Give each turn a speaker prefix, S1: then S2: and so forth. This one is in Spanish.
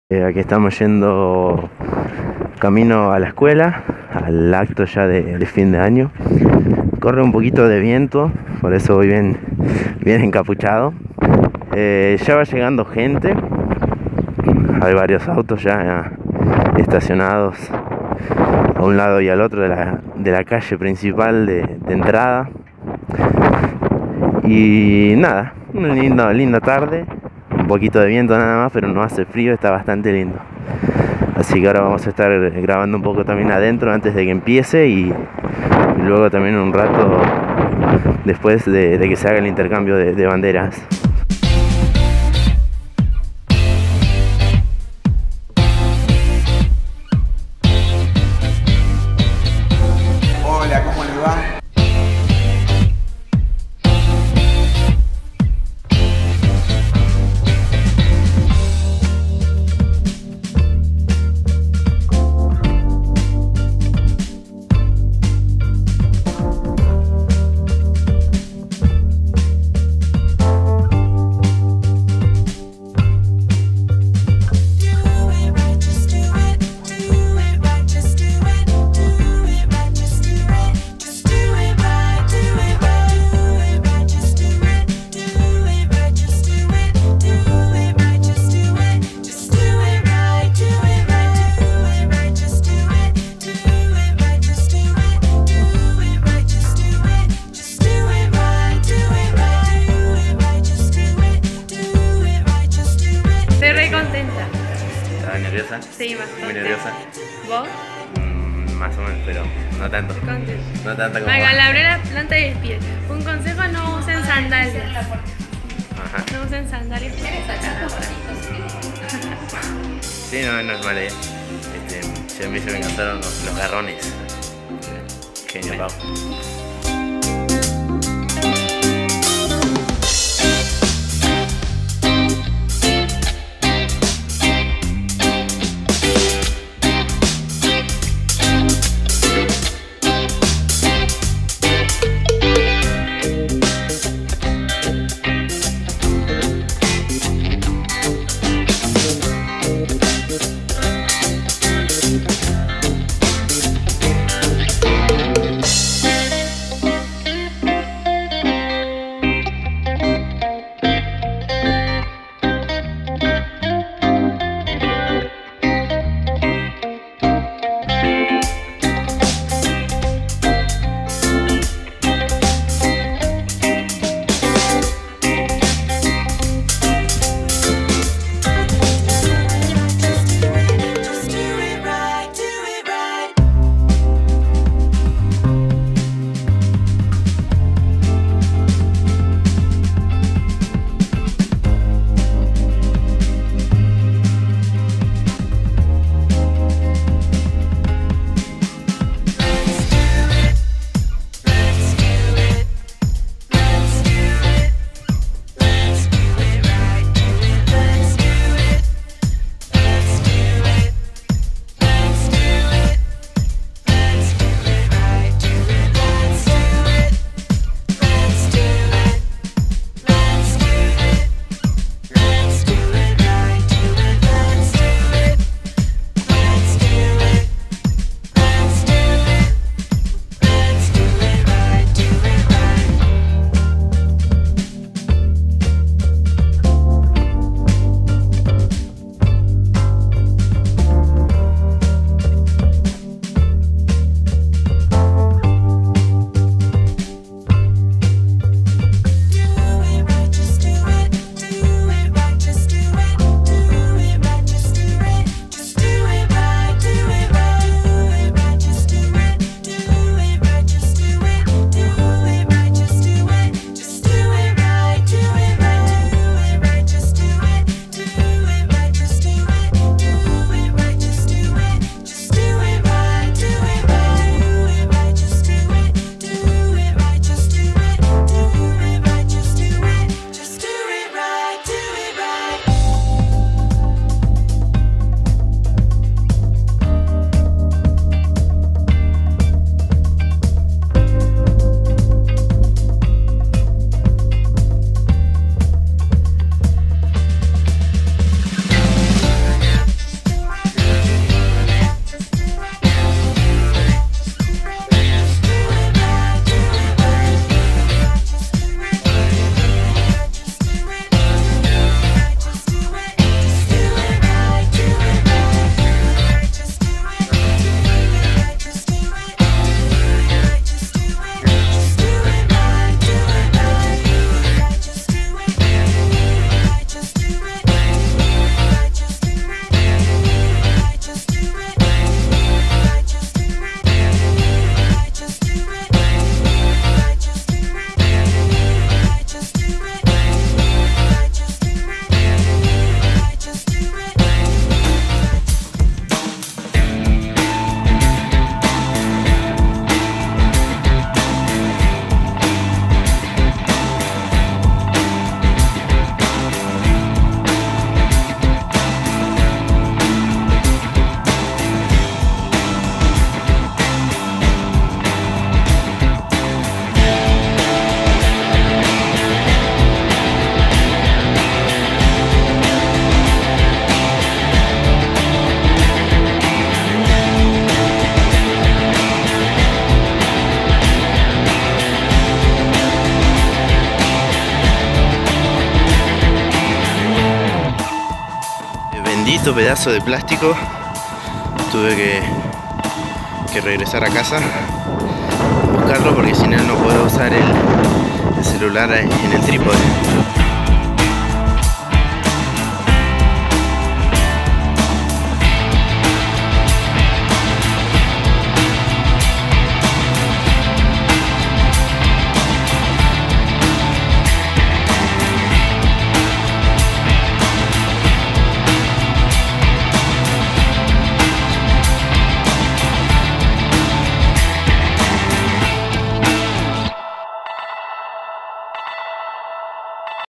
S1: Aquí estamos yendo camino a la escuela, al acto ya de fin de año. Corre un poquito de viento, por eso voy bien encapuchado. Ya va llegando gente, hay varios autos ya estacionados a un lado y al otro de la calle principal de entrada. Y nada, una linda tarde, un poquito de viento nada más, pero no hace frío, está bastante lindo. Así que ahora vamos a estar grabando un poco también adentro antes de que empiece y luego también un rato después de que se haga el intercambio de banderas.
S2: Hola, ¿cómo le va?
S3: Estoy re contenta.
S1: ¿Estás nerviosa?
S3: Sí, bastante.
S1: ¿Muy nerviosa?
S3: ¿Vos?
S1: Más o menos, pero no tanto.
S3: Estoy contenta.
S1: No tanto como...
S3: Me agarré la planta del pie. Un consejo: no usen sandalias.
S1: Ajá.
S3: No usen sandalias.
S1: Sí, no es mala idea. Ya me encantaron los garrones. Genio, Pau. maldito pedazo de plástico. Tuve que regresar a casa a buscarlo porque si no, no puedo usar el celular en el trípode.